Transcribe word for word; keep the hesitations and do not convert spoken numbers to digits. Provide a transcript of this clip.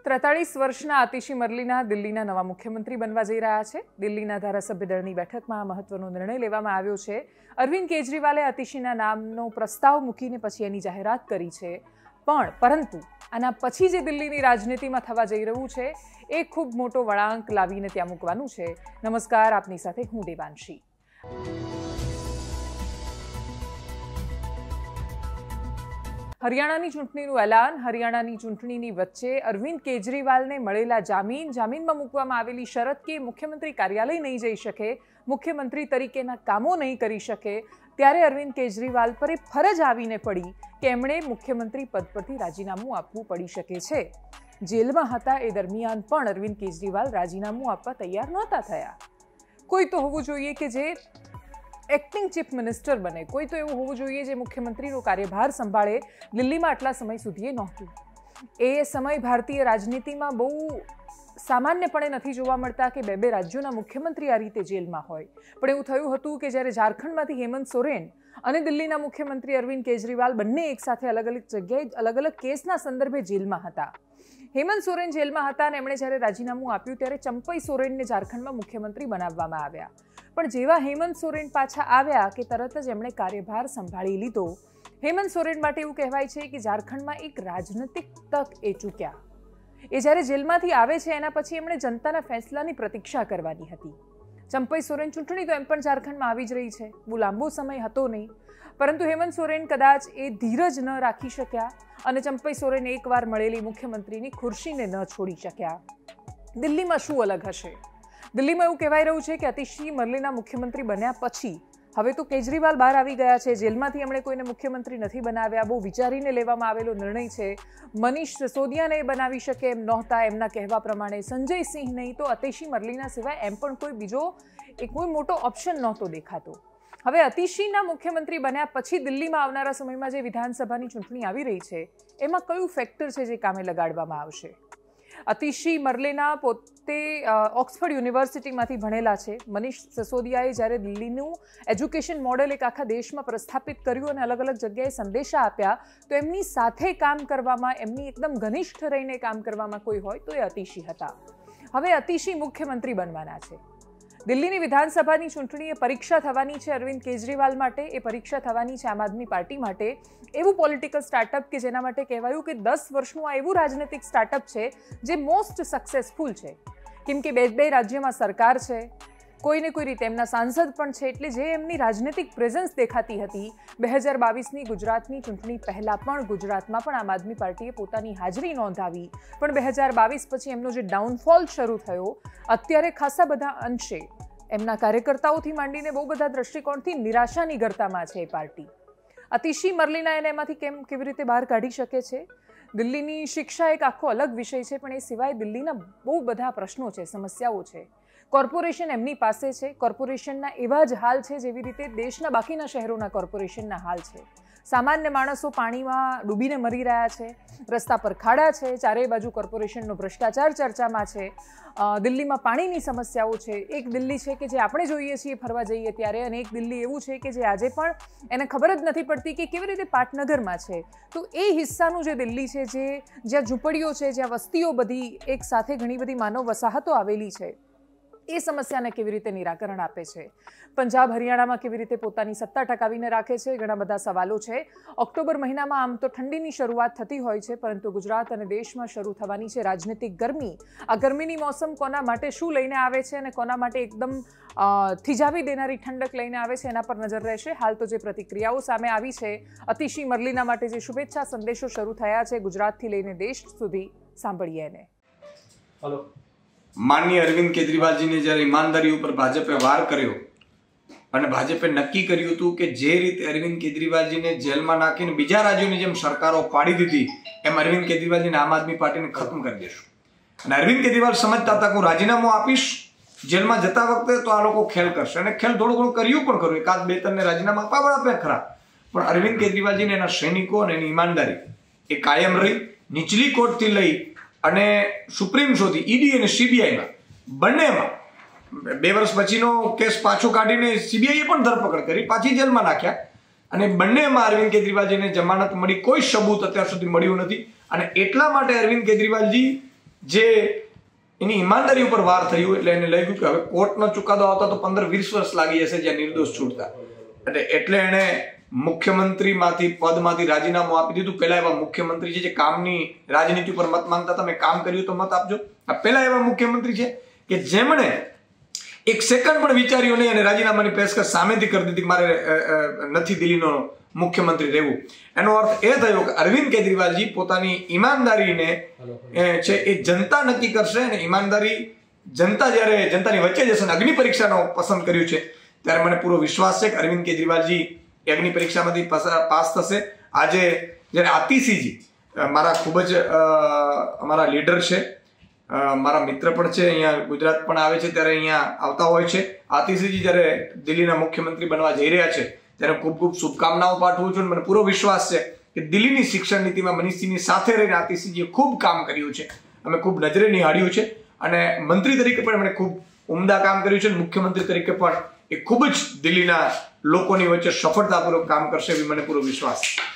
ત્રેતાળીસ વર્ષના આતિશી મરલીના દિલ્હીના નવા મુખ્યમંત્રી બનવા જઈ રહ્યા છે। દિલ્હીના ધારાસભ્ય દળની બેઠકમાં આ મહત્વનો નિર્ણય લેવામાં આવ્યો છે। અરવિંદ કેજરીવાલે આતિશીના નામનો પ્રસ્તાવ મૂકીને પછી એની જાહેરાત કરી છે। પણ પરંતુ આના પછી જે દિલ્હીની રાજનીતિમાં થવા જઈ રહ્યું છે એ ખૂબ મોટો વળાંક લાવીને ત્યાં મૂકવાનું છે। નમસ્કાર, આપની સાથે હું દેવાંશી। હરિયાણાની ચૂંટણીનું એલાન। હરિયાણાની ચૂંટણીની વચ્ચે અરવિંદ કેજરીવાલને મળેલા જામીન જામીનમાં મૂકવામાં આવેલી શરત કે મુખ્યમંત્રી કાર્યાલય નહીં જઈ શકે, મુખ્યમંત્રી તરીકેના કામો નહીં કરી શકે, ત્યારે અરવિંદ કેજરીવાલ પર એ ફરજ આવીને પડી કે એમણે મુખ્યમંત્રી પદ પરથી રાજીનામું આપવું પડી શકે છે। જેલમાં હતા એ દરમિયાન પણ અરવિંદ કેજરીવાલ રાજીનામું આપવા તૈયાર નહોતા થયા। કોઈ તો હોવું જોઈએ કે જે એક્ટિંગ ચીફ મિનિસ્ટર બને, કોઈ તો એવું હોવું જોઈએ જે મુખ્યમંત્રીનો કાર્યભાર સંભાળે। દિલ્હીમાં આટલા સમય સુધી એ નહોતું। એ સમય ભારતીય રાજનીતિમાં બહુ સામાન્યપણે નથી જોવા મળતા કે બે બે રાજ્યોના મુખ્યમંત્રી આ રીતે જેલમાં હોય। પણ એવું થયું હતું કે જ્યારે ઝારખંડમાંથી હેમંત સોરેન અને દિલ્હીના મુખ્યમંત્રી અરવિંદ કેજરીવાલ બંને એકસાથે અલગ અલગ જગ્યાએ અલગ અલગ કેસના સંદર્ભે જેલમાં હતા। હેમંત સોરેન જેલમાં હતા અને એમણે જ્યારે રાજીનામું આપ્યું ત્યારે ચંપઈ સોરેનને ઝારખંડમાં મુખ્યમંત્રી બનાવવામાં આવ્યા। પણ જેવા હેમંત સોરેન પાછા આવ્યા કે તરત જ એમણે કાર્યભાર સંભાળી લીધો। હેમંત સોરેન માટે એવું કહેવાય છે કે ઝારખંડમાં એક રાજનૈતિક તક એ ચૂક્યા। એ જ્યારે જેલમાંથી આવે છે એના પછી એમણે જનતાના ફેસલાની પ્રતીક્ષા કરવાની હતી। ચંપઈ સોરેન ચૂંટણી તો એમ પણ ઝારખંડમાં આવી જ રહી છે, બહુ લાંબો સમય હતો નહીં, પરંતુ હેમંત સોરેન કદાચ એ ધીરજ ન રાખી શક્યા અને ચંપઈ સોરેન એકવાર મળેલી મુખ્યમંત્રીની ખુરશીને ન છોડી શક્યા। દિલ્હીમાં શું અલગ હશે? દિલ્હીમાં એવું કહેવાય રહ્યું છે કે આતિશી મરલીના મુખ્યમંત્રી બન્યા પછી હવે તો કેજરીવાલ બહાર આવી ગયા છે। જેલમાંથી એમણે કોઈને મુખ્યમંત્રી નથી બનાવ્યા, બહુ વિચારીને લેવામાં આવેલો નિર્ણય છે। મનીષ સિસોદિયાને એ બનાવી શકે એમ નહોતા, એમના કહેવા પ્રમાણે સંજય સિંહ નહીં તો આતિશી મરલીના સિવાય એમ પણ કોઈ બીજો એક કોઈ મોટો ઓપ્શન નહોતો દેખાતો। હવે આતિશીના મુખ્યમંત્રી બન્યા પછી દિલ્હીમાં આવનારા સમયમાં જે વિધાનસભાની ચૂંટણી આવી રહી છે એમાં કયું ફેક્ટર છે જે કામે લગાડવામાં આવશે? આતિશી મરલેના પોતે ઓક્સફર્ડ યુનિવર્સિટીમાંથી ભણેલા છે। મનીષ સિસોદિયાએ જ્યારે દિલ્હીનું એજ્યુકેશન મોડેલ એક આખા દેશમાં પ્રસ્થાપિત કર્યું અને અલગ અલગ જગ્યાએ સંદેશા આપ્યા, તો એમની સાથે કામ કરવામાં, એમની એકદમ ઘનિષ્ઠ રહીને કામ કરવામાં કોઈ હોય તો એ આતિશી હતા। હવે આતિશી મુખ્યમંત્રી બનવાના છે। દિલ્હીની વિધાનસભાની ચૂંટણી એ પરીક્ષા થવાની છે અરવિંદ કેજરીવાલ માટે, એ પરીક્ષા થવાની છે આમ આદમી પાર્ટી માટે। એવું પોલિટિકલ સ્ટાર્ટઅપ કે જેના માટે કહેવાયું કે દસ વર્ષનું આ એવું રાજનૈતિક સ્ટાર્ટઅપ છે જે મોસ્ટ સક્સેસફુલ છે, કેમ કે બે બે રાજ્યમાં સરકાર છે, કોઈને કોઈ રીતે એમના સાંસદ પણ છે, એટલે જે એમની રાજનૈતિક પ્રેઝન્સ દેખાતી હતી બે હજાર બાવીસની ગુજરાતની ચૂંટણી પહેલાં પણ ગુજરાતમાં પણ આમ આદમી પાર્ટીએ પોતાની હાજરી નોંધાવી, પણ બે હજાર બાવીસ પછી એમનો જે ડાઉનફોલ શરૂ થયો, અત્યારે ખાસા બધા અંશે એમના કાર્યકર્તાઓથી માંડીને બહુ બધા દ્રષ્ટિકોણથી નિરાશાની ગર્તામાં છે એ પાર્ટી। આતિશી મરલીના એને એમાંથી કેમ કેવી રીતે બહાર કાઢી શકે છે? દિલ્હીની શિક્ષા એક આખો અલગ વિષય છે, પણ એ સિવાય દિલ્હીના બહુ બધા પ્રશ્નો છે, સમસ્યાઓ છે। કોર્પોરેશન એમની પાસે છે, કોર્પોરેશનના એવા જ હાલ છે જેવી રીતે દેશના બાકીના શહેરોના કોર્પોરેશનના હાલ છે। સામાન્ય માણસો પાણીમાં ડૂબીને મરી રહ્યા છે, રસ્તા પર ખાડા છે, ચારેય બાજુ કોર્પોરેશનનો ભ્રષ્ટાચાર ચર્ચામાં છે। દિલ્હીમાં પાણીની સમસ્યાઓ છે। એક દિલ્હી છે કે જે આપણે જોઈએ છીએ ફરવા જઈએ ત્યારે, અને એક દિલ્હી એવું છે કે જે આજે પણ એને ખબર જ નથી પડતી કે કેવી રીતે પાટનગરમાં છે। તો એ હિસ્સાનું જે દિલ્હી છે, જે જ્યાં ઝૂંપડીઓ છે, જ્યાં વસ્તીઓ બધી એક સાથે ઘણી બધી માનવ વસાહતો આવેલી છે, એ સમસ્યાને કેવી રીતે નિરાકરણ આપે છે? પંજાબ હરિયાણામાં કેવી રીતે પોતાની સત્તા ટકાવીને રાખે છે? ઘણા બધા સવાલો છે। ઓક્ટોબર મહિનામાં આમ તો ઠંડીની શરૂઆત થતી હોય છે, પરંતુ ગુજરાત અને દેશમાં શરૂ થવાની છે રાજનીતિક ગરમી। આ ગરમીની મોસમ કોના માટે શું લઈને આવે છે અને કોના માટે એકદમ થીજાવી દેનારી ઠંડક લઈને આવે છે એના પર નજર રહેશે। હાલ તો જે પ્રતિક્રિયાઓ સામે આવી છે, આતિશી મરલીના માટે જે શુભેચ્છા સંદેશો શરૂ થયા છે ગુજરાતથી લઈને દેશ સુધી, સાંભળીએ એને। હલો, માનનીય અરવિંદ કેજરીવાલજીને જ્યારે ઈમાનદારી ઉપર ભાજપે વાર કર્યો અને ભાજપે નક્કી કર્યું હતું કે જે રીતે અરવિંદ કેજરીવાલજીને જેલમાં નાખીને બીજા રાજ્યોની જેમ સરકારો પાડી દીધી, એમ અરવિંદ કેજરીવાલજીને આમ આદમી પાર્ટીને ખતમ કરી દેશું। અને અરવિંદ કેજરીવાલ સમજતા હતા કે હું રાજીનામું આપીશ જેલમાં જતા વખતે તો આ લોકો ખેલ કરશે, અને ખેલ થોડું ઘણું કર્યું પણ ખરું, એકાદ બે ત્રણને રાજીનામા આપવા આપ્યા ખરા, પણ અરવિંદ કેજરીવાલજીને એના સૈનિકો અને એની ઈમાનદારી એ કાયમ રહી। નીચલી કોર્ટથી લઈ અને સુપ્રીમ સુધી, ઈડી અને સીબીઆઈમાં બંનેમાં બે વર્ષ પછીનો કેસ પાછો કાઢીને સીબીઆઈએ પણ ધરપકડ કરી, પાછી જેલમાં નાખ્યા અને બંનેમાં અરવિંદ કેજરીવાલજીને જમાનત મળી, કોઈ સબૂત અત્યાર સુધી મળ્યું નથી। અને એટલા માટે અરવિંદ કેજરીવાલજી જે એની ઈમાનદારી ઉપર વાર થયું એટલે એને લાગ્યું કે હવે કોર્ટનો ચુકાદો આવતા તો પંદર વીસ વર્ષ લાગી જશે જ્યાં નિર્દોષ છૂટતા, એટલે એટલે એને મુખ્યમંત્રીમાંથી પદમાંથી રાજીનામું આપી દીધું. પહેલા એવા મુખ્યમંત્રી છે જે કામની રાજનીતિ ઉપર મત માંગતા હતા, મેં કામ કર્યું તો મત આપજો. આ પહેલા એવા મુખ્યમંત્રી છે કે જેમણે એક સેકન્ડ પણ વિચાર્યું નહીં અને રાજીનામાની પેશકશ સામેથી કરી દીધી, મારે નથી દિલ્હીનો મુખ્યમંત્રી રહેવું. એનો અર્થ એ થયો કે અરવિંદ કેજરીવાલજી પોતાની ઈમાનદારીને છે એ જનતા નક્કી કરશે, અને ઈમાનદારી જનતા જ્યારે જનતાની વચ્ચે જશે, અગ્નિ પરીક્ષાનો પસંદ કર્યું છે, ત્યારે મને પૂરો વિશ્વાસ છે કે અરવિંદ કેજરીવાલજી અગ્નિ પરીક્ષામાંથી પાસ થશે. આજે જ્યારે આતિશીજી મારા ખૂબ જ અમારા લીડર છે, મારા મિત્ર પણ છે, અહીંયા ગુજરાત પણ આવે છે, ત્યારે અહીંયા આવતા હોય છે. આતિશીજી જ્યારે દિલ્હીના મુખ્યમંત્રી બનવા જઈ રહ્યા છે ત્યારે ખૂબ ખૂબ શુભકામનાઓ પાઠવું છું. મને પૂરો વિશ્વાસ છે કે દિલ્હીની શિક્ષણ નીતિમાં મનીષજીની સાથે રહીને આતિશીજીએ ખૂબ કામ કર્યું છે, અમે ખૂબ નજરે નિહાળ્યું છે, અને મંત્રી તરીકે પણ એમણે ખૂબ ઉમદા કામ કર્યું છે. મુખ્યમંત્રી તરીકે પણ એ ખૂબ જ દિલ્હીના લોકોની વચ્ચે સફળતાપૂર્વક કામ કરશે એવી મને પૂરો વિશ્વાસ છે.